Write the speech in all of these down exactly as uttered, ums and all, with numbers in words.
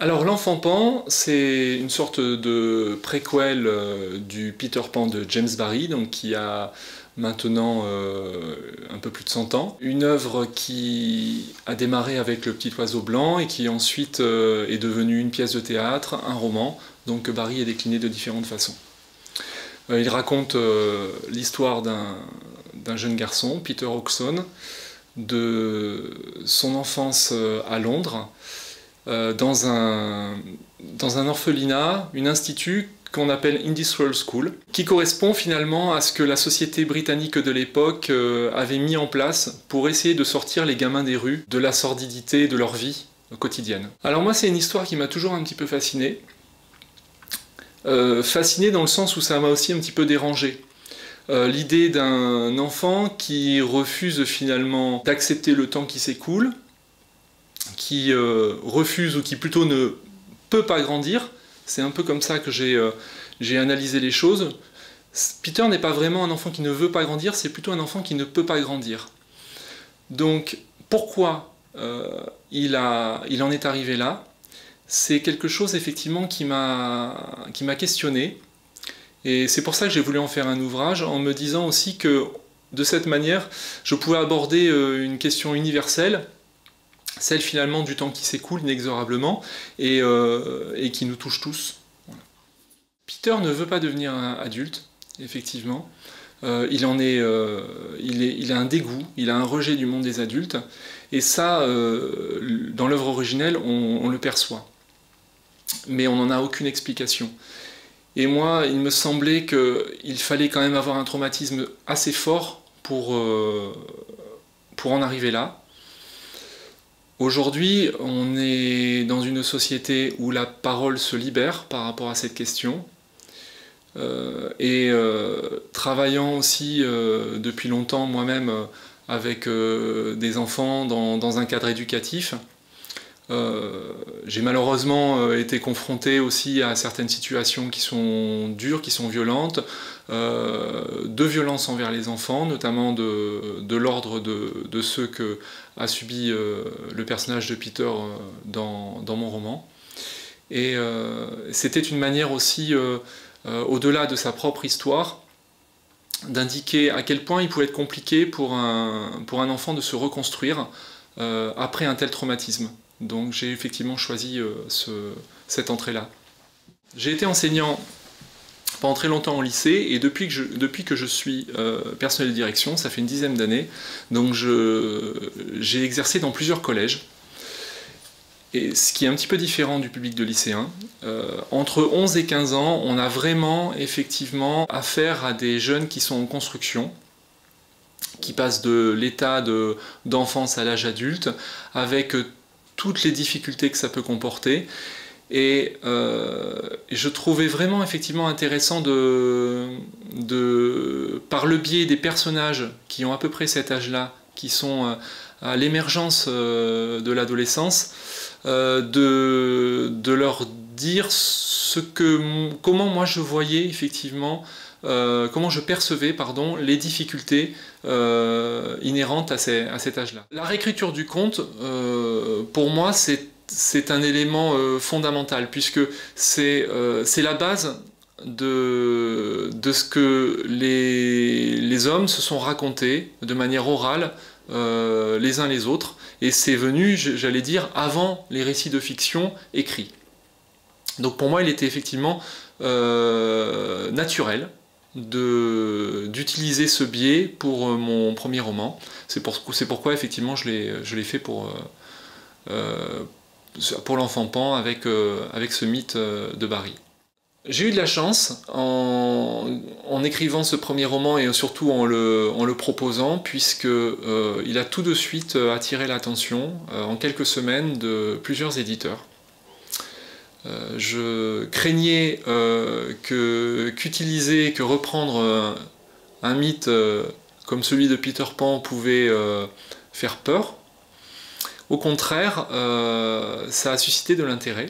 Alors l'Enfant Pan, c'est une sorte de préquel euh, du Peter Pan de James Barrie, donc qui a maintenant euh, un peu plus de cent ans. Une œuvre qui a démarré avec Le Petit Oiseau Blanc et qui ensuite euh, est devenue une pièce de théâtre, un roman, donc que Barrie a décliné de différentes façons. Euh, il raconte euh, l'histoire d'un d'un jeune garçon, Peter Hodgson, de son enfance à Londres, euh, dans, un, dans un orphelinat, un institut qu'on appelle Industrial School, qui correspond finalement à ce que la société britannique de l'époque euh, avait mis en place pour essayer de sortir les gamins des rues de la sordidité de leur vie quotidienne. Alors moi, c'est une histoire qui m'a toujours un petit peu fasciné. Euh, fasciné dans le sens où ça m'a aussi un petit peu dérangé. Euh, l'idée d'un enfant qui refuse finalement d'accepter le temps qui s'écoule, qui euh, refuse ou qui plutôt ne peut pas grandir. C'est un peu comme ça que j'ai euh, j'ai analysé les choses. Peter n'est pas vraiment un enfant qui ne veut pas grandir, c'est plutôt un enfant qui ne peut pas grandir. Donc pourquoi euh, il, a, il en est arrivé là? C'est quelque chose effectivement qui m'a qui m'a questionné. Et c'est pour ça que j'ai voulu en faire un ouvrage, en me disant aussi que de cette manière, je pouvais aborder une question universelle, celle finalement du temps qui s'écoule inexorablement et, euh, et qui nous touche tous. Voilà. Peter ne veut pas devenir un adulte, effectivement. Euh, il, en est, euh, il, est, il a un dégoût, il a un rejet du monde des adultes, et ça, euh, dans l'œuvre originelle, on, on le perçoit. Mais on n'en a aucune explication. Et moi, il me semblait qu'il fallait quand même avoir un traumatisme assez fort pour, euh, pour en arriver là. Aujourd'hui, on est dans une société où la parole se libère par rapport à cette question. Euh, et euh, travaillant aussi euh, depuis longtemps moi-même euh, avec euh, des enfants dans, dans un cadre éducatif, Euh, j'ai malheureusement euh, été confronté aussi à certaines situations qui sont dures, qui sont violentes, euh, de violences envers les enfants, notamment de, de l'ordre de, de ceux que a subi euh, le personnage de Peter euh, dans, dans mon roman. Et euh, c'était une manière aussi, euh, euh, au-delà de sa propre histoire, d'indiquer à quel point il pouvait être compliqué pour un, pour un enfant de se reconstruire euh, après un tel traumatisme. Donc j'ai effectivement choisi euh, ce, cette entrée-là. J'ai été enseignant pendant très longtemps au lycée, et depuis que je, depuis que je suis euh, personnel de direction, ça fait une dizaine d'années, donc j'ai exercé dans plusieurs collèges. Et ce qui est un petit peu différent du public de lycéens, euh, entre onze et quinze ans, on a vraiment effectivement affaire à des jeunes qui sont en construction, qui passent de l'état d'enfance à l'âge adulte, avec toutes les difficultés que ça peut comporter. Et, euh, et je trouvais vraiment effectivement intéressant de, de, par le biais des personnages qui ont à peu près cet âge-là, qui sont à l'émergence de l'adolescence, euh, de, de leur dire ce que, comment moi je voyais effectivement, euh, comment je percevais pardon, les difficultés euh, inhérentes à, ces, à cet âge-là. La réécriture du conte, euh, pour moi, c'est c'est un élément euh, fondamental, puisque c'est euh, la base de, de ce que les, les hommes se sont racontés de manière orale euh, les uns les autres, et c'est venu, j'allais dire, avant les récits de fiction écrits. Donc pour moi, il était effectivement euh, naturel d'utiliser ce biais pour mon premier roman. C'est pour, c'est pourquoi effectivement je l'ai fait pour... Euh, pour l'Enfant Pan avec, euh, avec ce mythe euh, de Barrie. J'ai eu de la chance en, en écrivant ce premier roman et surtout en le, en le proposant, puisque euh, il a tout de suite attiré l'attention euh, en quelques semaines de plusieurs éditeurs. Euh, je craignais euh, que qu'utiliser, que reprendre euh, un mythe euh, comme celui de Peter Pan pouvait euh, faire peur. Au contraire, euh, ça a suscité de l'intérêt.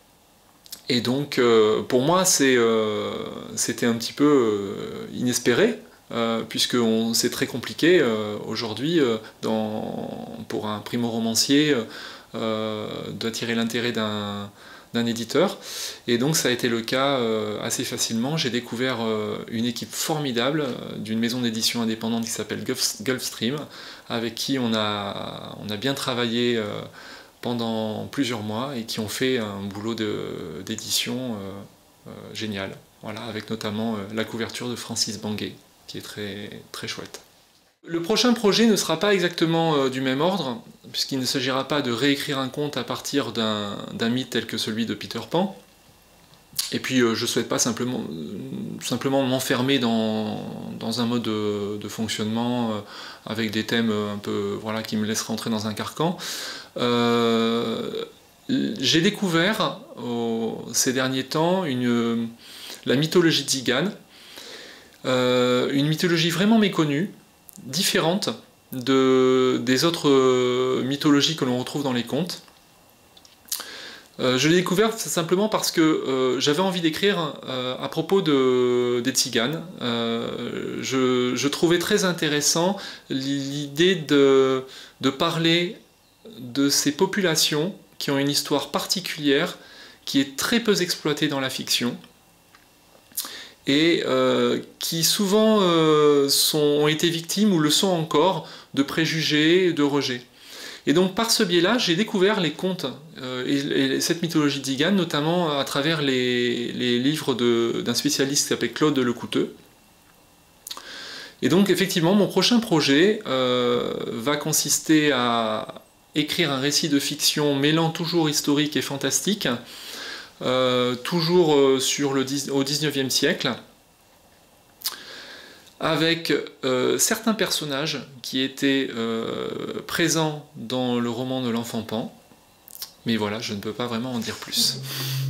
Et donc, euh, pour moi, c'était euh, un petit peu euh, inespéré, euh, puisque c'est très compliqué euh, aujourd'hui, euh, pour un primo-romancier, euh, d'attirer l'intérêt d'un d'un éditeur. Et donc ça a été le cas euh, assez facilement. J'ai découvert euh, une équipe formidable euh, d'une maison d'édition indépendante qui s'appelle Gulfstream, avec qui on a, on a bien travaillé euh, pendant plusieurs mois et qui ont fait un boulot d'édition euh, euh, génial. Voilà, avec notamment euh, la couverture de Francis Banguet, qui est très, très chouette. Le prochain projet ne sera pas exactement euh, du même ordre, puisqu'il ne s'agira pas de réécrire un conte à partir d'un d'un mythe tel que celui de Peter Pan. Et puis euh, je ne souhaite pas simplement, euh, simplement m'enfermer dans, dans un mode de, de fonctionnement euh, avec des thèmes un peu, voilà, qui me laissent rentrer dans un carcan. Euh, J'ai découvert euh, ces derniers temps une, la mythologie tzigane, euh, une mythologie vraiment méconnue, différente de, des autres mythologies que l'on retrouve dans les contes. Euh, je l'ai découvert simplement parce que euh, j'avais envie d'écrire euh, à propos de, des tziganes. Euh, je, je trouvais très intéressant l'idée de, de parler de ces populations qui ont une histoire particulière, qui est très peu exploitée dans la fiction, et euh, qui souvent euh, sont, ont été victimes, ou le sont encore, de préjugés, de rejets. Et donc par ce biais-là, j'ai découvert les contes euh, et, et cette mythologie tzigane, notamment à travers les, les livres d'un spécialiste qui s'appelle Claude Lecouteux. Et donc effectivement, mon prochain projet euh, va consister à écrire un récit de fiction mêlant toujours historique et fantastique, Euh, toujours euh, sur le, au dix-neuvième siècle, avec euh, certains personnages qui étaient euh, présents dans le roman de l'Enfant Pan, mais voilà, je ne peux pas vraiment en dire plus.